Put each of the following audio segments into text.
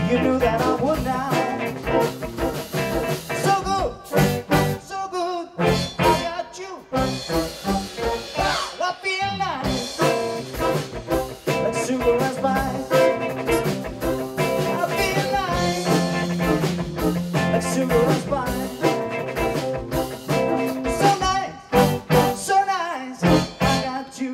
You knew that I would now. So good, I got you. I feel nice, like sugar and spice. I feel nice, like sugar and spice. So nice, I got you.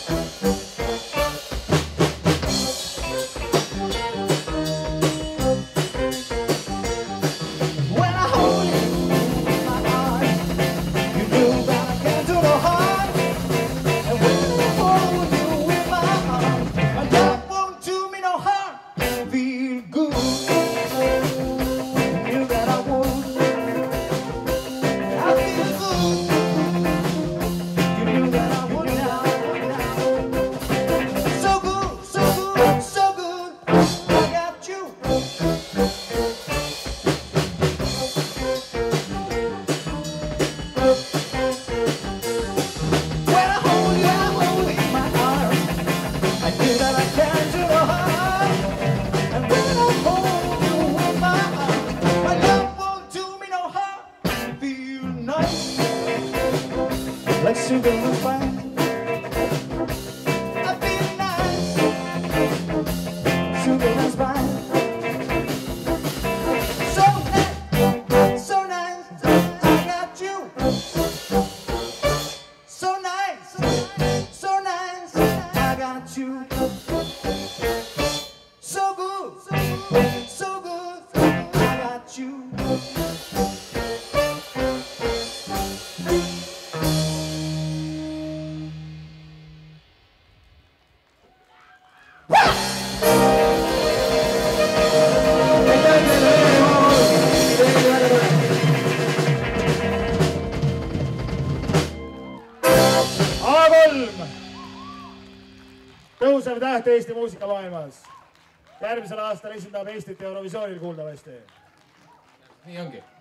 When I hold you in my arms, you knew that I came to the heart. And when I hold you in my arms, my love won't do me no harm. Feel good, you knew that I would. I feel good, you knew that I would now. So good, I got you. When I hold you in my arms, I knew that I came to the heart. And when I hold you in my arms, my love won't do me no harm. Feel nice, like sugar and spice. I feel nice, sugar and spice. So nice, I got you. So nice, I got you. So good, I got you. A3 tõusev täht Eesti muusikamaailmas. Järgmisel aastal esindab Eestit Eurovisioonil kuuldavasti. Nii ongi.